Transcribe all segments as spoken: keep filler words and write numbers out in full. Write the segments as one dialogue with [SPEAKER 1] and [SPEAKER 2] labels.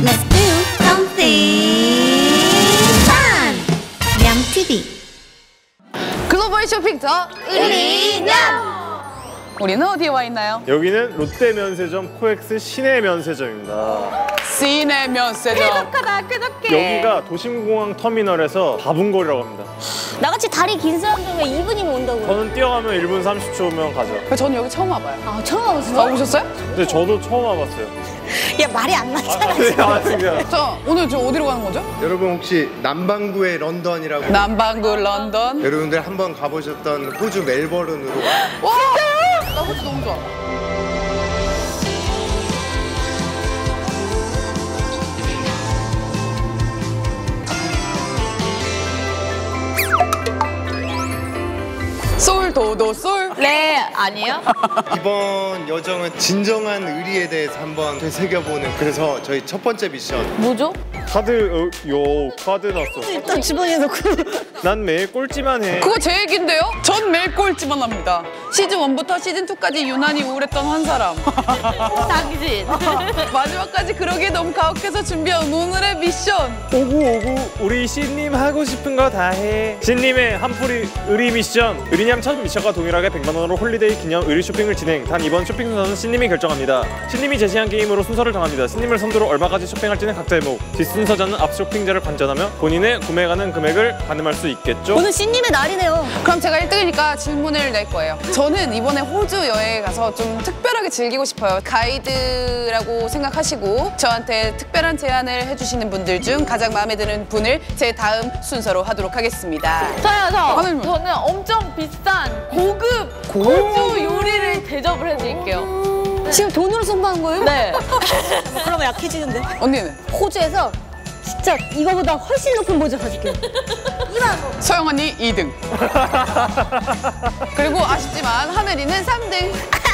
[SPEAKER 1] Let's do something fun! 냠티비
[SPEAKER 2] 글로벌 쇼핑 더
[SPEAKER 1] 우리 냠!
[SPEAKER 2] 우리는 어디에 와 있나요?
[SPEAKER 3] 여기는 롯데 면세점 코엑스 시내 면세점입니다.
[SPEAKER 2] 시내 면세점.
[SPEAKER 1] 쾌적하다, 쾌적해.
[SPEAKER 3] 여기가 도심공항 터미널에서 바분거리라고 합니다.
[SPEAKER 4] 나같이 다리 긴 사람들은 이 분이면 온다고요.
[SPEAKER 3] 저는 뛰어가면 일 분 삼십 초면 가죠.
[SPEAKER 2] 저는 여기 처음 와봐요.
[SPEAKER 4] 아, 처음 와보셨어요?
[SPEAKER 2] 와보셨어요?
[SPEAKER 3] 근데 저도 처음 와봤어요.
[SPEAKER 4] 야, 말이 안 맞잖아.
[SPEAKER 3] 네, 맞습니다.
[SPEAKER 2] 저 오늘 저 어디로 가는 거죠?
[SPEAKER 5] 여러분 혹시 남반구의 런던이라고
[SPEAKER 2] 남반구 런던.
[SPEAKER 5] 여러분들 한번 가보셨던 호주 멜버른으로
[SPEAKER 2] 와! 나 호주 너무 좋아. 솔 도도 솔.
[SPEAKER 4] 네, 아니에요?
[SPEAKER 5] 이번 여정은 진정한 의리에 대해서 한번 되새겨보는 그래서 저희 첫 번째 미션
[SPEAKER 4] 뭐죠?
[SPEAKER 3] 카드, 어, 요 카드 났어.
[SPEAKER 4] 일단 집어넣고.
[SPEAKER 3] 난 매일 꼴찌만 해.
[SPEAKER 2] 그거 제 얘긴데요? 전 매일 꼴찌만 합니다. 시즌 원부터 시즌 투까지 유난히 우울했던 한 사람.
[SPEAKER 4] 당신.
[SPEAKER 2] 마지막까지 그러기에 너무 가혹해서 준비한 오늘의 미션.
[SPEAKER 3] 오구 오구 우리 신님 하고 싶은 거 다 해. 신님의 한풀이 의리 미션. 의리냠 첫 미션과 동일하게 백만 원으로 홀리데이 기념 의리 쇼핑을 진행. 단 이번 쇼핑 순서는 신님이 결정합니다. 신님이 제시한 게임으로 순서를 정합니다. 신님을 선두로 얼마까지 쇼핑할지는 각자의 몫. 뒷순서자는 앞 쇼핑자를 관전하며 본인의 구매 가능 금액을 가늠할 수 있겠죠.
[SPEAKER 4] 오늘 신님의 날이네요.
[SPEAKER 2] 그럼 제가 일 등이니까 질문을 낼 거예요. 저는 이번에 호주 여행에 가서 좀 특별하게 즐기고 싶어요. 가이드라고 생각하시고 저한테 특별한 제안을 해주시는 분들 중 가장 마음에 드는 분을 제 다음 순서로 하도록 하겠습니다.
[SPEAKER 6] 저요, 저.
[SPEAKER 2] 하늘님.
[SPEAKER 6] 저는 엄청 비싼 고급 호주 요리를 대접을 해드릴게요.
[SPEAKER 4] 지금 돈으로 승부하는 거예요?
[SPEAKER 6] 네.
[SPEAKER 4] 그러면 약해지는데.
[SPEAKER 2] 언니는?
[SPEAKER 4] 호주에서 진짜 이거보다 훨씬 높은 모자 가질게요.
[SPEAKER 2] 소영 언니 이 등. 그리고 아쉽지만 하늘이는 삼 등.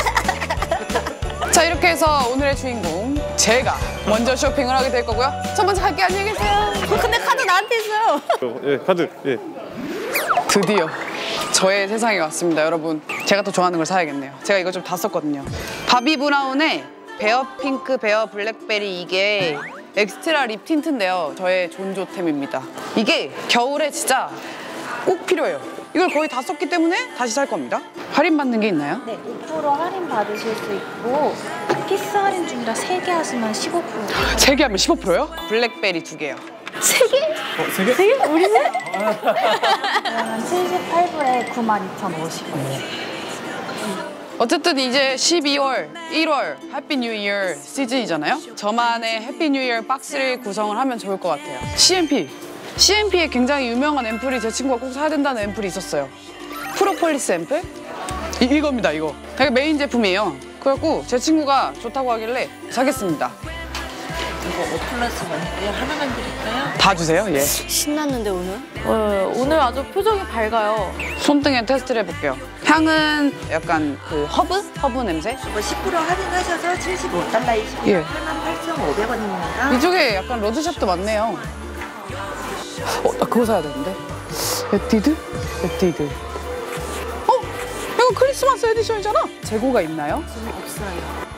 [SPEAKER 2] 자, 이렇게 해서 오늘의 주인공 제가 먼저 쇼핑을 하게 될 거고요. 첫 번째 갈게요. 안녕히 계세요.
[SPEAKER 4] 근데 카드 나한테 있어요.
[SPEAKER 3] 예, 카드. 예.
[SPEAKER 2] 드디어 저의 세상에 왔습니다, 여러분. 제가 또 좋아하는 걸 사야겠네요. 제가 이거 좀 다 썼거든요. 바비 브라운의 베어 핑크 베어 블랙베리, 이게 엑스트라 립 틴트인데요. 저의 존조템입니다. 이게 겨울에 진짜 꼭 필요해요. 이걸 거의 다 썼기 때문에 다시 살 겁니다. 할인받는 게 있나요?
[SPEAKER 7] 네, 오 퍼센트 할인 받으실 수 있고 피스 할인 중이라 세 개 하시면 십오 퍼센트.
[SPEAKER 2] 세 개 하면 십오 퍼센트요? 블랙베리 두 개요.
[SPEAKER 4] 세 개?
[SPEAKER 3] 어, 세 개?
[SPEAKER 4] 세 개? 우리 세?
[SPEAKER 7] 그러면 칠십팔 불에 구만 이천오십 원.
[SPEAKER 2] 어쨌든 이제 십이월, 일월 해피 뉴 이어 시즌이잖아요. 저만의 해피 뉴 이어 박스를 구성을 하면 좋을 것 같아요. 씨엠피. 씨엠피에 굉장히 유명한 앰플이 제 친구가 꼭 사야 된다는 앰플이 있었어요. 프로폴리스 앰플? 이, 이겁니다, 이거. 되게 메인 제품이에요. 그래갖고 제 친구가 좋다고 하길래 사겠습니다.
[SPEAKER 8] 이거 오 플러스 원이고요. 하나만 드릴까요?
[SPEAKER 2] 다 주세요, 예.
[SPEAKER 4] 신났는데 오늘?
[SPEAKER 6] 네, 오늘 아주 표정이 밝아요.
[SPEAKER 2] 손등에 테스트를 해볼게요. 향은 약간 그 허브? 허브 냄새?
[SPEAKER 8] 이거 십 퍼센트 할인하셔서 칠십오 달러이시고요.
[SPEAKER 2] 예.
[SPEAKER 8] 팔만 팔천오백 원입니다.
[SPEAKER 2] 이쪽에 약간 로드샵도 많네요. 어, 나 그거 사야 되는데. 에뛰드? 에뛰드. 어? 이거 크리스마스 에디션이잖아. 재고가 있나요?
[SPEAKER 8] 지금 없어요.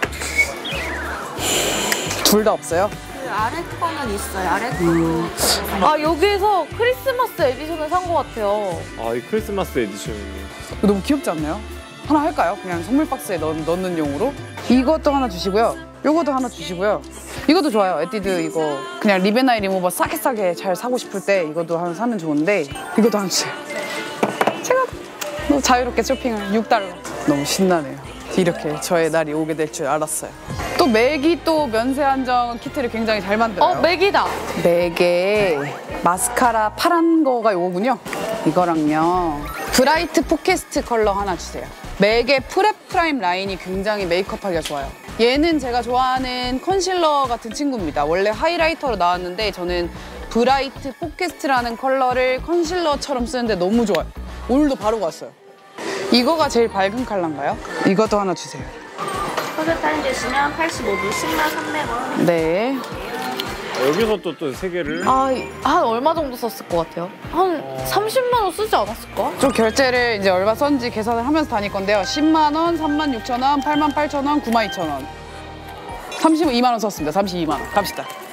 [SPEAKER 2] 둘 다 없어요?
[SPEAKER 8] 그 아래 거는 있어요. 아래 거는.
[SPEAKER 6] 아, 여기에서 크리스마스 에디션을 산 것 같아요.
[SPEAKER 3] 아, 이 크리스마스 에디션이네.
[SPEAKER 2] 이거 너무 귀엽지 않나요? 하나 할까요? 그냥 선물 박스에 넣, 넣는 용으로. 이것도 하나 주시고요. 요것도 하나 주시고요. 이것도 좋아요. 에뛰드 이거 그냥 리베나이 리무버 싸게 싸게 잘 사고 싶을 때 이것도 하나 사면 좋은데 이것도 하나 주세요. 제가 너무 자유롭게 쇼핑을 육 달러. 너무 신나네요. 이렇게 저의 날이 오게 될 줄 알았어요. 또 맥이 또 면세 한정 키트를 굉장히 잘 만들어요.
[SPEAKER 6] 어, 맥이다.
[SPEAKER 2] 맥에 마스카라 파란 거가 요거군요. 이거랑요. 브라이트 포캐스트 컬러 하나 주세요. 맥의 프랩 프라임 라인이 굉장히 메이크업하기가 좋아요. 얘는 제가 좋아하는 컨실러 같은 친구입니다. 원래 하이라이터로 나왔는데 저는 브라이트 포캐스트라는 컬러를 컨실러처럼 쓰는데 너무 좋아요. 오늘도 바르고 왔어요. 이거가 제일 밝은 컬러인가요? 이것도 하나 주세요.
[SPEAKER 7] 퍼센트 할인 주시면 팔십오 불 십만 삼백 원.
[SPEAKER 2] 네.
[SPEAKER 3] 여기서 또 또 세 개를.
[SPEAKER 6] 아, 한 얼마 정도 썼을 것 같아요? 한 삼십만 원 쓰지 않았을까?
[SPEAKER 2] 좀 결제를 이제 얼마 썼는지 계산을 하면서 다닐 건데요. 십만 원, 삼만 육천 원, 팔만 팔천 원, 구만 이천 원. 삼십이만 원 썼습니다. 삼십이만 원. 갑시다.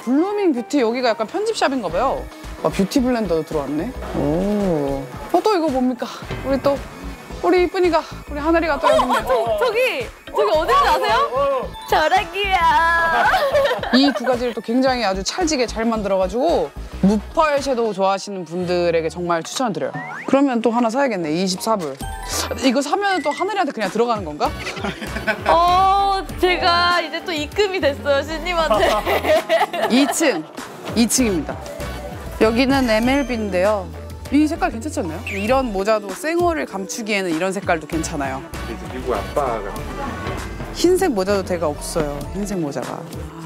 [SPEAKER 2] 블루밍 뷰티 여기가 약간 편집샵인가 봐요. 아, 뷰티 블렌더도 들어왔네. 오. 어, 또 이거 뭡니까? 우리 또 우리 이쁜이가 우리 하늘이가 또 여기 있네.
[SPEAKER 6] 저, 저기 저기 어딘지 아세요? 저라기야.
[SPEAKER 2] 이 두 가지를 또 굉장히 아주 찰지게 잘 만들어가지고 무펄 섀도우 좋아하시는 분들에게 정말 추천드려요. 그러면 또 하나 사야겠네. 이십사 불. 이거 사면 또 하늘이한테 그냥 들어가는 건가?
[SPEAKER 6] 어, 제가 이제 또 입금이 됐어요, 신님한테.
[SPEAKER 2] 이 층. 이 층입니다. 여기는 엠엘비인데요. 이 색깔 괜찮지 않나요? 이런 모자도 쌩얼을 감추기에는 이런 색깔도 괜찮아요.
[SPEAKER 3] 미국 아빠가
[SPEAKER 2] 흰색 모자도 되게 없어요. 흰색 모자가.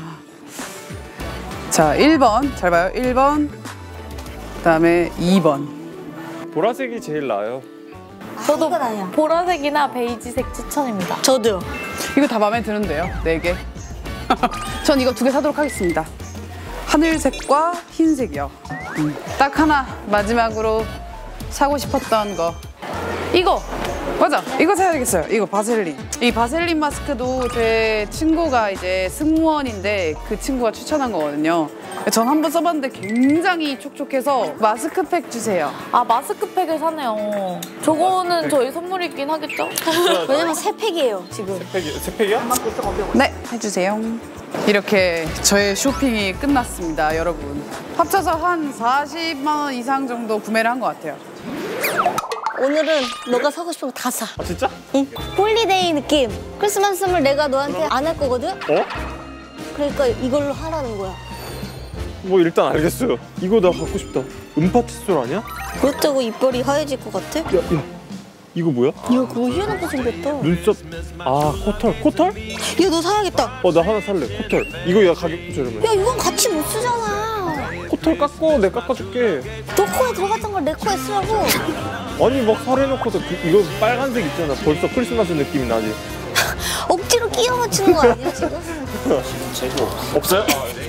[SPEAKER 2] 자, 일 번. 잘 봐요. 일 번. 그다음에 이 번.
[SPEAKER 3] 보라색이 제일 나아요.
[SPEAKER 6] 저도 보라색이나 베이지색 추천입니다.
[SPEAKER 4] 저도요.
[SPEAKER 2] 이거 다 마음에 드는데요. 네 개. 전 이거 두 개 사도록 하겠습니다. 하늘색과 흰색이요. 음. 딱 하나 마지막으로 사고 싶었던 거. 이거! 맞아! 이거 사야 되겠어요. 이거 바셀린. 이 바셀린 마스크도 제 친구가 이제 승무원인데 그 친구가 추천한 거거든요. 전 한번 써봤는데 굉장히 촉촉해서 마스크팩 주세요.
[SPEAKER 6] 아, 마스크팩을 사네요. 저거는 저희 선물이긴 하겠죠?
[SPEAKER 4] 왜냐면 새 팩이에요, 지금.
[SPEAKER 3] 색이, 색색이야?
[SPEAKER 2] 네, 해주세요. 이렇게 저의 쇼핑이 끝났습니다, 여러분. 합쳐서 한 사십만 원 이상 정도 구매를 한 것 같아요.
[SPEAKER 4] 오늘은 너가 사고 싶은 거 다 사.
[SPEAKER 3] 아 진짜?
[SPEAKER 4] 응. 홀리데이 느낌. 크리스마스 선물 내가 너한테 안 할 거거든?
[SPEAKER 3] 어?
[SPEAKER 4] 그러니까 이걸로 하라는 거야.
[SPEAKER 3] 뭐 일단 알겠어요. 이거 나 갖고 싶다. 음파 칫솔 아니야?
[SPEAKER 4] 그렇다고 입벌이 하얘질 것 같아? 야,
[SPEAKER 3] 야, 이거 뭐야?
[SPEAKER 4] 야 그거 희한하게 생겼다.
[SPEAKER 3] 눈썹. 아 코털. 코털?
[SPEAKER 4] 야, 너 사야겠다.
[SPEAKER 3] 어 나 하나 살래. 코털. 이거 야 가격 저렴해.
[SPEAKER 4] 야, 이건 같이 못 쓰잖아.
[SPEAKER 3] 코털 깎고 내가 깎아줄게.
[SPEAKER 4] 너 코에 들어갔던 걸 내 코에 쓰라고.
[SPEAKER 3] 아니 막 살해놓고서 그, 이거 빨간색 있잖아. 벌써 크리스마스 느낌이 나지.
[SPEAKER 4] 억지로 끼워 맞추는 거 아니야, 지금?
[SPEAKER 3] 없어요?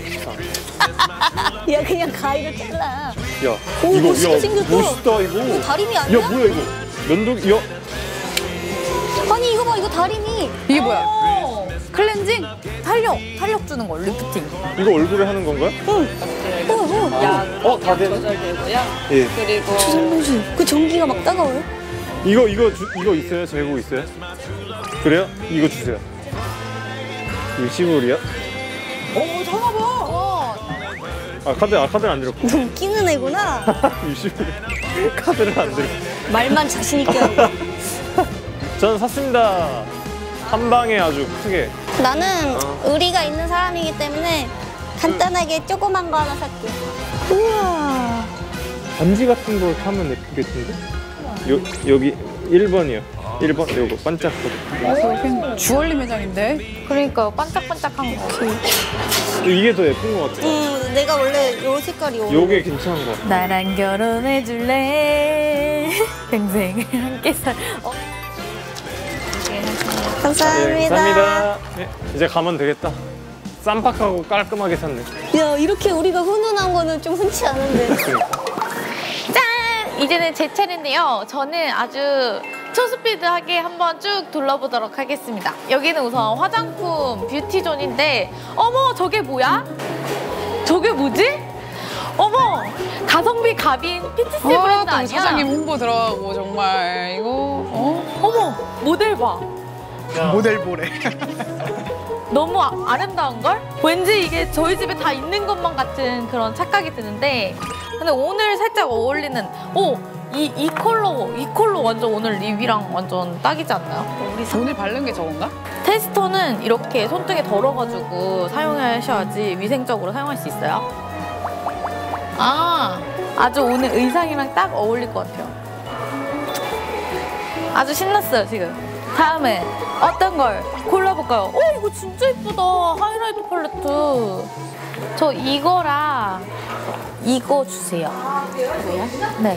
[SPEAKER 4] 야, 그냥 가위로 잘라.
[SPEAKER 3] 야
[SPEAKER 4] 오,
[SPEAKER 3] 이거
[SPEAKER 4] 멋있게
[SPEAKER 3] 야
[SPEAKER 4] 생겼다.
[SPEAKER 3] 멋있다 이거.
[SPEAKER 4] 이거 다리미 아니야?
[SPEAKER 3] 야 뭐야 이거? 면도기 야
[SPEAKER 4] 아니, 이거 봐, 이거 다리미.
[SPEAKER 2] 이게 뭐야?
[SPEAKER 6] 클렌징? 탄력! 탄력 주는 거, 리프팅.
[SPEAKER 3] 이거 얼굴에 하는 건가요?
[SPEAKER 4] 어, 어.
[SPEAKER 3] 어 다 되네. 예.
[SPEAKER 4] 저 선봉수, 그 전기가 막 따가워요?
[SPEAKER 3] 이거 이거 주, 이거 있어요? 재고 있어요? 그래요? 이거 주세요. 육십 불이요?
[SPEAKER 2] 어, 전화 봐!
[SPEAKER 6] 어,
[SPEAKER 3] 아 카드 아 카드를 안 들었고.
[SPEAKER 4] 너 웃기는 애구나.
[SPEAKER 3] 육십 불. 카드를 안 들었고.
[SPEAKER 4] 말만 자신 있게 하고.
[SPEAKER 3] 저는 샀습니다. 한 방에 아주 크게.
[SPEAKER 4] 나는 의리가 있는 사람이기 때문에 간단하게 조그만 거 하나 살게. 우와.
[SPEAKER 3] 반지 같은 거 사면 예쁘겠는데? 요 여기 일 번이요. 일 번 요거 반짝거려.
[SPEAKER 2] 여긴 주얼리 매장인데?
[SPEAKER 6] 그러니까요, 반짝반짝한 거.
[SPEAKER 3] 이게 더 예쁜 것 같아.
[SPEAKER 4] 음, 내가 원래 요 색깔이 요.
[SPEAKER 3] 요게 괜찮은 것 같아.
[SPEAKER 6] 나랑 결혼해 줄래? 평생을 함께 살. 어?
[SPEAKER 4] 감사합니다.
[SPEAKER 3] 네, 감사합니다. 네, 이제 가면 되겠다. 쌈박하고 깔끔하게 샀네.
[SPEAKER 4] 야, 이렇게 우리가 훈훈한 거는 좀 흔치 않은데.
[SPEAKER 6] 짠! 이제는 제 차례인데요. 저는 아주 초스피드하게 한번 쭉 둘러보도록 하겠습니다. 여기는 우선 화장품 뷰티존인데, 어머, 저게 뭐야? 저게 뭐지? 어머, 가성비 갑인 피티씨 브랜드
[SPEAKER 2] 아, 또
[SPEAKER 6] 아니야?
[SPEAKER 2] 사장님 홍보 들어가고 정말 이거 어?
[SPEAKER 6] 어머, 모델 봐.
[SPEAKER 5] 모델 보래.
[SPEAKER 6] 너무 아, 아름다운걸? 왠지 이게 저희 집에 다 있는 것만 같은 그런 착각이 드는데, 근데 오늘 살짝 어울리는, 오! 이, 이 컬러, 이 컬러 완전 오늘 립이랑 완전 딱이지 않나요? 우리
[SPEAKER 2] 오늘 바른 게 저건가?
[SPEAKER 6] 테스터는 이렇게 손등에 덜어가지고 사용하셔야지 위생적으로 사용할 수 있어요. 아, 아주 오늘 의상이랑 딱 어울릴 것 같아요. 아주 신났어요, 지금. 다음에 어떤 걸 골라볼까요? 어, 이거 진짜 예쁘다. 하이라이트 팔레트. 저 이거랑 이거 주세요. 뭐야? 네.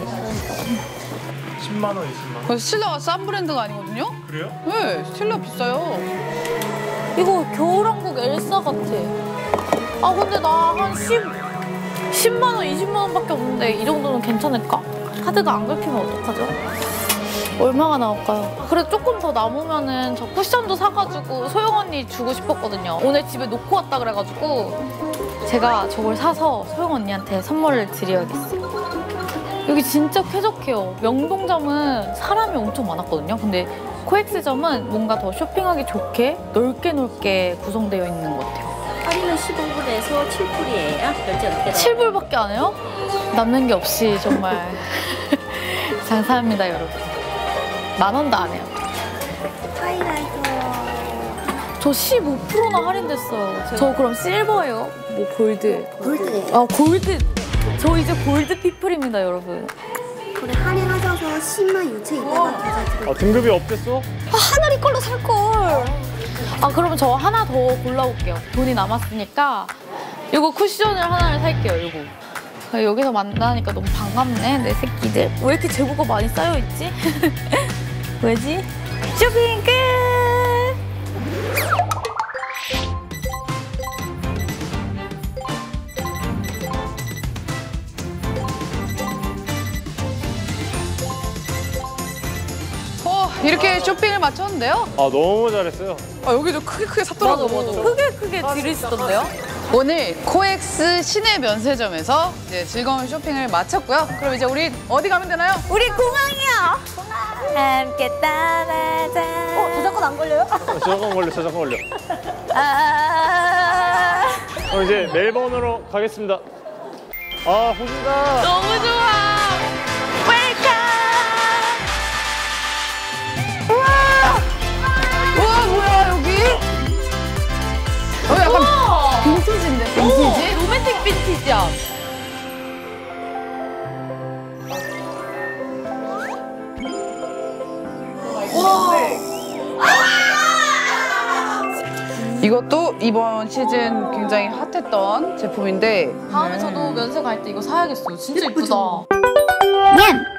[SPEAKER 3] 십만 원, 이십만 원.
[SPEAKER 2] 그 스틸러가 싼 브랜드가 아니거든요?
[SPEAKER 3] 그래요?
[SPEAKER 2] 네, 스틸러 비싸요.
[SPEAKER 6] 이거 겨울왕국 엘사 같아. 아, 근데 나 한 십만 원, 이십만 원밖에 없는데 이 정도는 괜찮을까? 카드가 안 긁히면 어떡하죠? 얼마가 나올까요? 그래도 조금 더 남으면은 저 쿠션도 사가지고 소영 언니 주고 싶었거든요. 오늘 집에 놓고 왔다 그래가지고 제가 저걸 사서 소영 언니한테 선물을 드려야겠어요. 여기 진짜 쾌적해요. 명동점은 사람이 엄청 많았거든요. 근데 코엑스점은 뭔가 더 쇼핑하기 좋게 넓게 넓게 구성되어 있는 것 같아요.
[SPEAKER 8] 할인은 십오 불에서 칠 불이에요. 결제 어떻게
[SPEAKER 6] 칠 불밖에 안 해요? 남는 게 없이 정말 장사합니다, 여러분. 만 원도 안 해요.
[SPEAKER 4] 하이라이터.
[SPEAKER 6] 저 십오 퍼센트나 할인됐어요. 저 그럼 실버예요? 뭐 골드?
[SPEAKER 4] 골드.
[SPEAKER 6] 아, 골드. 저 이제 골드 피플입니다, 여러분.
[SPEAKER 4] 그래, 할인하셔서 십만 육천이백원 계좌 들어.
[SPEAKER 3] 아, 등급이 업됐어?
[SPEAKER 6] 아, 하늘이 걸로 살걸. 아, 그러면 저 하나 더 골라올게요. 돈이 남았으니까 이거 쿠션을 하나를 살게요, 이거. 여기서 만나니까 너무 반갑네, 내 새끼들. 왜 이렇게 재고가 많이 쌓여있지? 왜지? 쇼핑 끝!
[SPEAKER 2] 어, 이렇게 쇼핑을 마쳤는데요.
[SPEAKER 3] 아, 너무 잘했어요.
[SPEAKER 2] 아, 여기도 크게 크게 샀더라고요.
[SPEAKER 6] 크게 크게 들으시던데요?
[SPEAKER 2] 오늘 코엑스 시내 면세점에서 이제 즐거운 쇼핑을 마쳤고요. 그럼 이제 우리 어디 가면 되나요?
[SPEAKER 6] 우리 공항이요! 함께 따라자.
[SPEAKER 4] 어, 저작권 안 걸려요?
[SPEAKER 3] 저작권 걸려, 저작권 걸려.
[SPEAKER 6] 아,
[SPEAKER 3] 그럼 이제 멜번으로 가겠습니다. 아, 호기다.
[SPEAKER 6] 너무 좋아! 웰컴!
[SPEAKER 2] 우와, 뭐야, 여기? 어, 약간
[SPEAKER 6] 우와!
[SPEAKER 2] 빈티지인데,
[SPEAKER 6] 오!
[SPEAKER 2] 빈티지?
[SPEAKER 6] 로맨틱 빈티지야.
[SPEAKER 2] 이것도 이번 시즌 굉장히 핫했던 제품인데
[SPEAKER 6] 다음에 저도 면세 갈 때 이거 사야겠어요. 진짜 예쁘다.
[SPEAKER 1] 냠!